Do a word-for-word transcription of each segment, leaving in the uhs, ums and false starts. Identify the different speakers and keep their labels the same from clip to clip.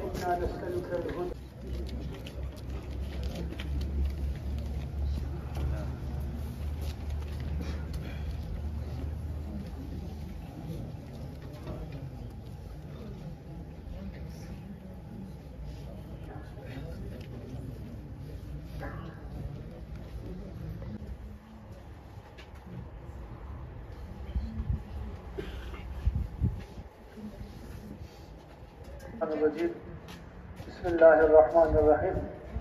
Speaker 1: إنا نسألك الهدى. Bismillahirrahmanirrahim.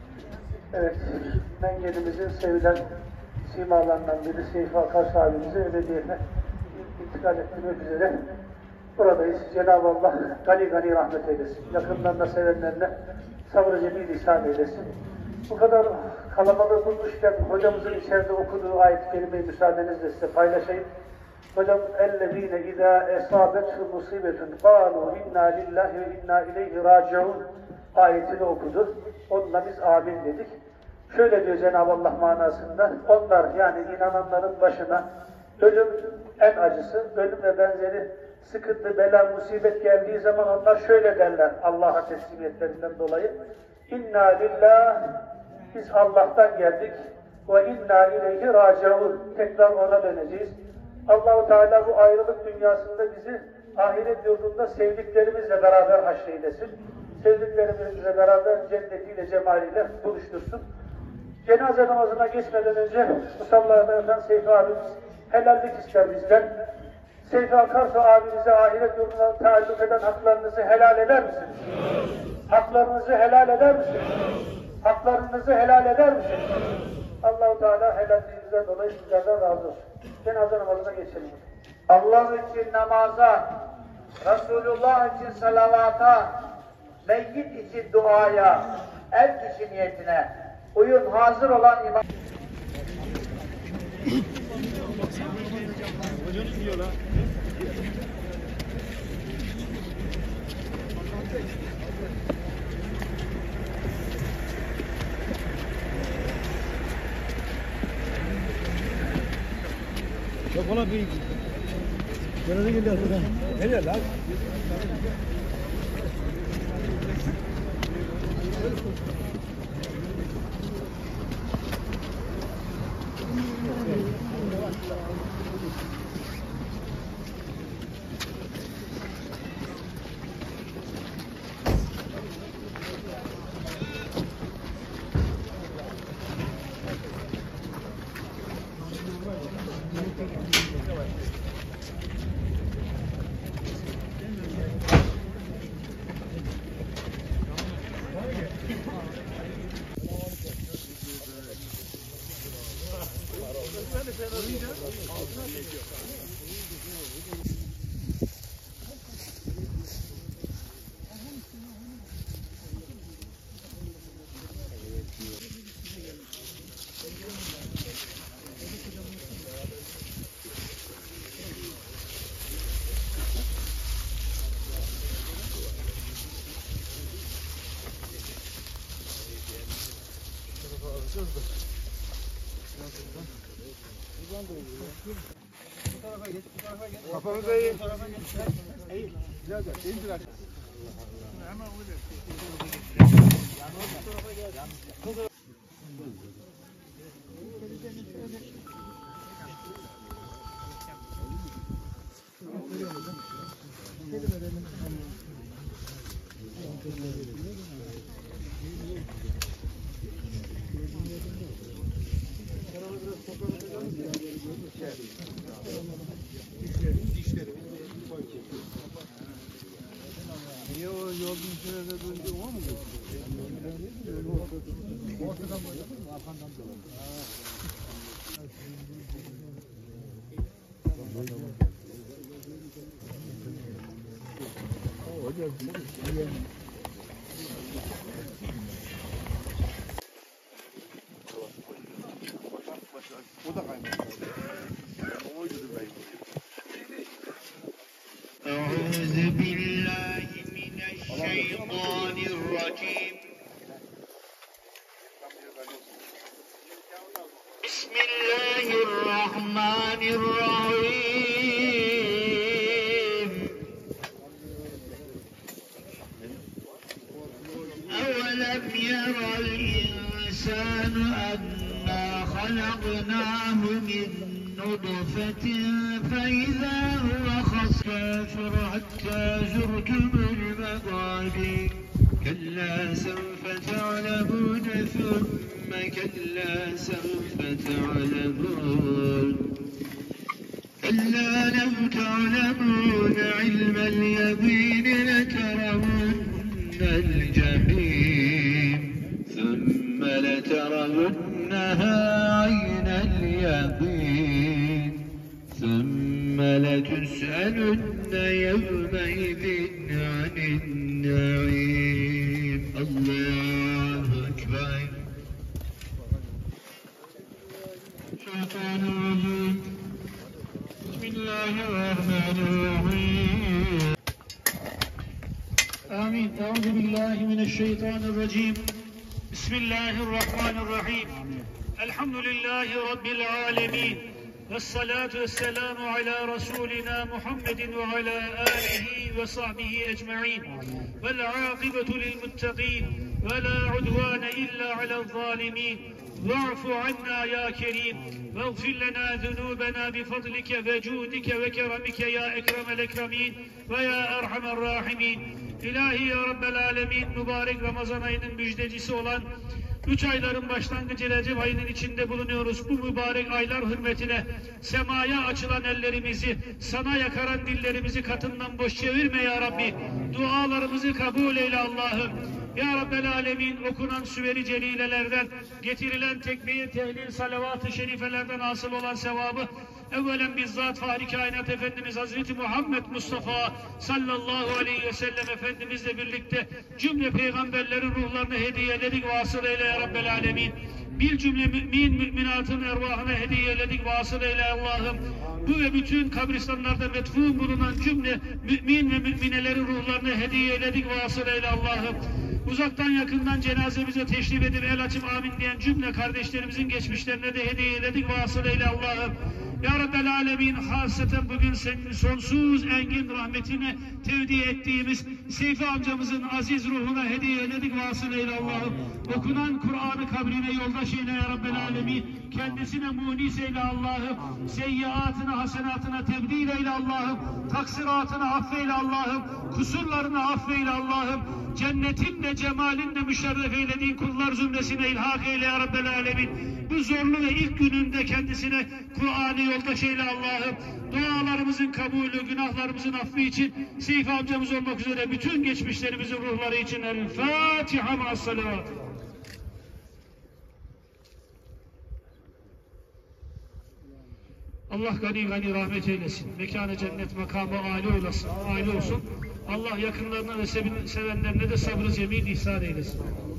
Speaker 1: Evet, Mengenimizin sevilen simalarından biri Seyfi Akar sahibimize ebediyete intikal ettirmek üzere buradayız. Cenab-ı Allah gani gani rahmet eylesin. Yakınlarına, sevenlerine sabrı cemil ihsan eylesin. Bu kadar kalabalığı bulmuşken hocamızın içeride okuduğu ayet-i kerimeyi müsaadenizle size paylaşayım. Hocam اَلَّذ۪ينَ اِذَا اَصَابَتْهُ مُصِيبَةٌ قَالُوا اِنَّا لِلّٰهِ وَاِنَّا اِلَيْهِ رَاجِعُونَ ayetini okudu. Onunla biz amin dedik. Şöyle diyor Cenab-ı Allah manasında, onlar yani inananların başına ölüm en acısı, ölüm ve benzeri sıkıntı, bela, musibet geldiği zaman onlar şöyle derler Allah'a teslimiyetlerinden dolayı. İnna lillah, biz Allah'tan geldik ve inna ileyhi raciun, tekrar ona döneceğiz. Allah-u Teala bu ayrılık dünyasında bizi ahiret yurdunda sevdiklerimizle beraber haşreylesin. Sevdiklerimizle beraber cennetiyle, cemaliyle buluştursun. Cenaze namazına geçmeden önce Musallah'a yatan Seyfi abimiz helallik ister bizden. Seyfi Akarsu abimize ahiret yurduna taalluk eden haklarınızı helal eder misiniz? Haklarınızı helal eder misiniz? Haklarınızı helal eder misiniz? Allah-u Teala helalliğinizden dolayı sizlerden razı olsun. Cenaze namazına geçelim. Allah için namaza, Resulullah için salavata, meyyit için duaya, el kişi niyetine uyun hazır olan imam.
Speaker 2: Yok ola bir Nereye gidiyor buradan? Nereye lan? Kafanıza eğin. Eğil. Güzel de. Eğil biraz. Hemen öyle. Yani o tarafa gel. Niye o yolun içine döndü o mu? Ortadan boyadın mı? Arkandan dolandı. Hocam o da kaynadı. Oydu ben.
Speaker 3: Euzu billahi mineşşeytanirracim. Bismillahirrahmanirrahim. خلقناه من نطفة فإذا هو خصافر حتى زرتم المقابر كلا سوف تعلمون ثم كلا سوف تعلمون كلا لو تعلمون علم اليقين لترون الجحيم ثم لترونها عين اليقين ثم لتسألن يومئذ عن النعيم. الله أكبر. الشيطان الرجيم. بسم الله الرحمن الرحيم. آمين. أعوذ بالله من الشيطان الرجيم. بسم الله الرحمن الرحيم. الحمد لله رب العالمين والصلاة والسلام على رسولنا محمد وعلى آله وصحبه أجمعين والعاقبة للمتقين ولا عدوان إلا على الظالمين واعف عنا يا كريم واغفر لنا ذنوبنا بفضلك وجودك وكرمك يا أكرم الأكرمين ويا أرحم الراحمين. İlahi ya Rabbel Alemin, mübarek Ramazan ayının müjdecisi olan üç ayların başlangıcı Recep ayının içinde bulunuyoruz. Bu mübarek aylar hürmetine semaya açılan ellerimizi, sana yakaran dillerimizi katından boş çevirme ya Rabbi. Dualarımızı kabul eyle Allah'ım. Ya Rabbel Alemin, okunan süveri celilelerden, getirilen tekbir, tehlil, salavat-ı şerifelerden hasıl olan sevabı evvelen bizzat Fahri Kainat Efendimiz Hazreti Muhammed Mustafa sallallahu aleyhi ve sellem Efendimizle birlikte cümle peygamberlerin ruhlarını hediyeledik, vasıl eyle ya Rabbel Alemin. Bir cümle mümin müminatın ervahına hediyeledik, vasıl eyle Allah'ım. Bu ve bütün kabristanlarda metfun bulunan cümle mümin ve müminelerin ruhlarını hediyeledik, vasıl eyle Allah'ım. Uzaktan yakından cenazemize teşrif edip el açıp amin diyen cümle kardeşlerimizin geçmişlerine de hediyeledik, vasıl eyle Allah'ım. Ya Rabbel Alemin, hasreten bugün senin sonsuz engin rahmetine tevdi ettiğimiz Seyfi amcamızın aziz ruhuna hediye eyledik, vasıl eyle Allah'ım. Okunan Kur'an'ı kabrine yoldaş eyle ya Rabbel Alemin. Kendisine munis eyle Allah'ım. Seyyiatını hasenatına tebdil eyle Allah'ım. Taksiratını affeyle Allah'ım. Kusurlarını affeyle Allah'ım. Cennetinle, cemalinle müşerref eylediğin kullar zümresine ilhak eyle ya Rabbel Alemin. Bu zorlu ve ilk gününde kendisine Kur'an'ı yoldaş eyle Allah'ım. Dualarımızın kabulü, günahlarımızın affı için Seyfi amcamız olmak üzere bütün geçmişlerimizin ruhları için El-Fatiha ma'as-salavat. Allah gani gani rahmet eylesin. Mekanı cennet, makamı âli olasın, âli olsun. Allah yakınlarına ve sevenlerine de sabrı cemil ihsan eylesin.